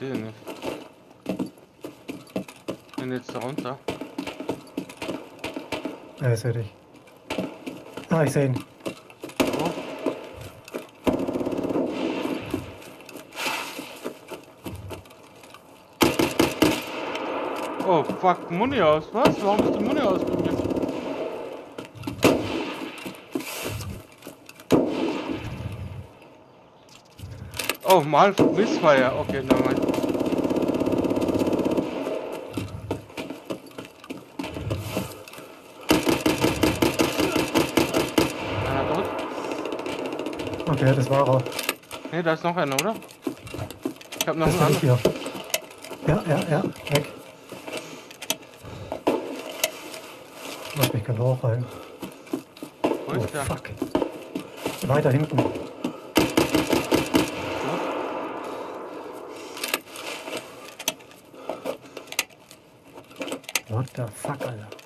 sehe ihn nicht. Bin jetzt da runter. Ja, ich sehe dich. Ah, ich sehe ihn. Oh. Oh, fuck, Muni aus. Was? Warum ist die Muni aus bei mir? Oh, mal Missfire. Okay, nein. Einer tot? Okay, das war er. Ne, da ist noch einer, oder? Ich hab noch Das einen bin ich anderen. hier. Ja, weg. Lass mich gerade hochhalten. Wo Oh, ist der? fuck. Weiter hinten. What the fuck, Alter.